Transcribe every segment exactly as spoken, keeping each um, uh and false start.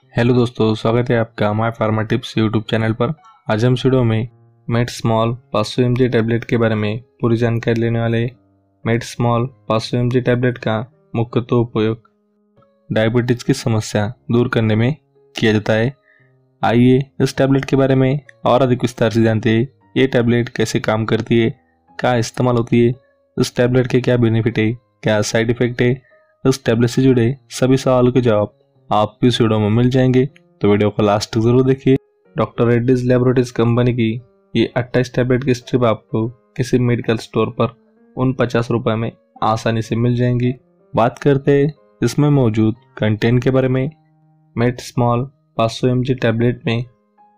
Hello दोस्तों, स्वागत है आपका my pharma tips YouTube channel पर। आज हम इस वीडियो में मेड स्मॉल पाँच सौ एम जी टैबलेट के बारे में पूरी जानकारी लेने वाले हैं। मेड स्मॉल पाँच सौ एम जी टैबलेट का मुख्यतः उपयोग डायबिटीज की समस्या दूर करने में किया जाता है। आइए इस टैबलेट के बारे में और अधिक विस्तार से जानते हैं। ये टैबलेट कैसे काम करती है, क्या इस्तेमाल होती है, इस टैबलेट के क्या बेनिफिट है, क्या साइड इफेक्ट है। इस टैबलेट से जुड़े सभी सवालों के जवाब आपको इस वीडियो में मिल जाएंगे, तो वीडियो को लास्ट तक जरूर देखिए। डॉक्टर रेड्डीज लैबोरेटरीज कंपनी की ये अट्ठाईस टैबलेट की स्ट्रिप आपको किसी मेडिकल स्टोर पर उन पचास रुपए में आसानी से मिल जाएंगी। बात करते हैं इसमें मौजूद कंटेंट के बारे में। मेड स्मॉल पाँच सौ एम जी टैबलेट में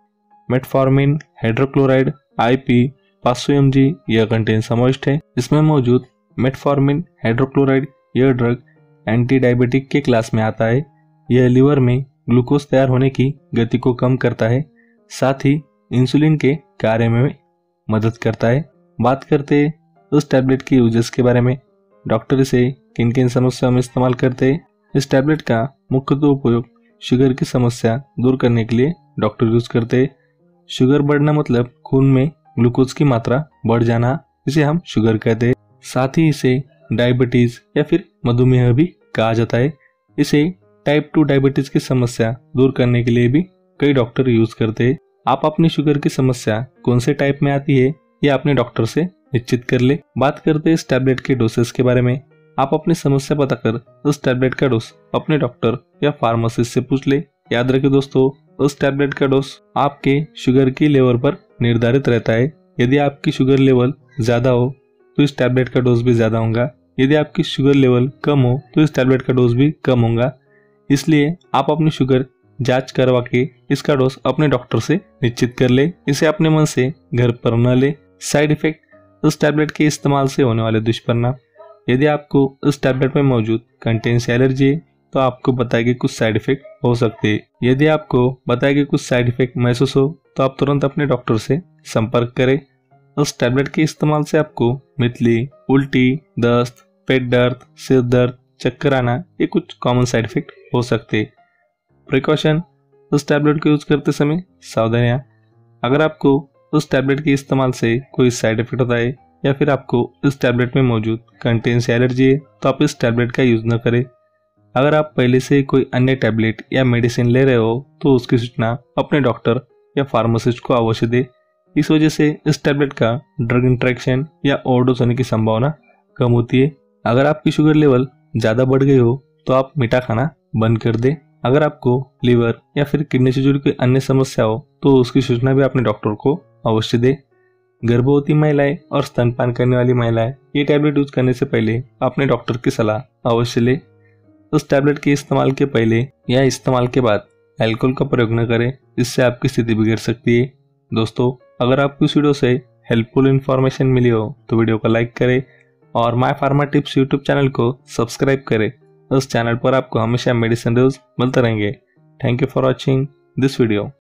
मेटफॉर्मिन हाइड्रोक्लोराइड आई पी पाँच सौ एम जी यह कंटेंट समाविष्ट है। इसमें मौजूद मेटफॉर्मिन हाइड्रोक्लोराइड यह ड्रग एंटी डायबिटिक के क्लास में आता है। यह लीवर में ग्लूकोज तैयार होने की गति को कम करता है, साथ ही इंसुलिन के कार्य में मदद करता है। बात करते हैं उस टैबलेट के यूजेस के बारे में। डॉक्टर इसे किन किन समस्याओं में इस्तेमाल करते हैं। इस टैबलेट का मुख्यतः उपयोग शुगर की समस्या दूर करने के लिए डॉक्टर यूज करते हैं। शुगर बढ़ना मतलब खून में ग्लूकोज की मात्रा बढ़ जाना, इसे हम शुगर कहते हैं। साथ ही इसे डायबिटीज या फिर मधुमेह भी कहा जाता है। इसे टाइप टू डायबिटीज की समस्या दूर करने के लिए भी कई डॉक्टर यूज करते हैं। आप अपनी शुगर की समस्या कौन से टाइप में आती है ये अपने डॉक्टर से निश्चित कर ले। बात करते हैं इस टैबलेट के डोसेस के बारे में। आप अपनी समस्या पता कर उस टैबलेट का डोज अपने डॉक्टर या फार्मासिस्ट से पूछ ले। याद रखें दोस्तों, उस टैबलेट का डोज आपके शुगर की लेवल पर निर्धारित रहता है। यदि आपकी शुगर लेवल ज्यादा हो तो इस टैबलेट का डोज भी ज्यादा होगा। यदि आपकी शुगर लेवल कम हो तो इस टैबलेट का डोज भी कम होगा। इसलिए आप अपनी शुगर जांच करवा के इसका डोज अपने डॉक्टर से निश्चित कर ले। इसे अपने मन से घर पर न ले। साइड इफेक्ट उस टैबलेट के इस्तेमाल से होने वाले दुष्परिणाम। यदि आपको इस टैबलेट में मौजूद कंटेंट से एलर्जी है तो आपको बताए गए कुछ साइड इफेक्ट हो सकते हैं। यदि आपको बताए गए कुछ साइड इफेक्ट महसूस हो तो आप तुरंत अपने डॉक्टर से संपर्क करें। उस टैबलेट के इस्तेमाल से आपको मितली, उल्टी, दस्त, पेट दर्द, सिर दर्द, चक्कर आना ये कुछ कॉमन साइड इफेक्ट हो सकते हैं। प्रिकॉशन उस टैबलेट को यूज करते समय सावधानियां। अगर आपको उस टैबलेट के इस्तेमाल से कोई साइड इफेक्ट होता है या फिर आपको इस टैबलेट में मौजूद कंटेंट से एलर्जी है तो आप इस टैबलेट का यूज न करें। अगर आप पहले से कोई अन्य टैबलेट या मेडिसिन ले रहे हो तो उसकी सूचना अपने डॉक्टर या फार्मासिस्ट को अवश्य दे। इस वजह से इस टैबलेट का ड्रग इंटरेक्शन या ओवरडोज होने की संभावना कम होती है। अगर आपकी शुगर लेवल ज्यादा बढ़ गई हो तो आप मीठा खाना बंद कर दे। अगर आपको लीवर या फिर किडनी से जुड़ी कोई अन्य समस्या हो तो उसकी सूचना भी अपने डॉक्टर को अवश्य दे। गर्भवती महिलाएं और स्तनपान करने वाली महिलाएं ये टैबलेट यूज करने से पहले अपने डॉक्टर की सलाह अवश्य ले। उस टैबलेट के इस्तेमाल के पहले या इस्तेमाल के बाद अल्कोहल का प्रयोग न करें, इससे आपकी स्थिति बिगड़ सकती है। दोस्तों, अगर आपको इस वीडियो से हेल्पफुल इन्फॉर्मेशन मिली हो तो वीडियो को लाइक करें और my pharma tips YouTube channel को सब्सक्राइब करें। इस चैनल पर आपको हमेशा मेडिसिन रिव्यूज मिलते रहेंगे। Thank you for watching this video.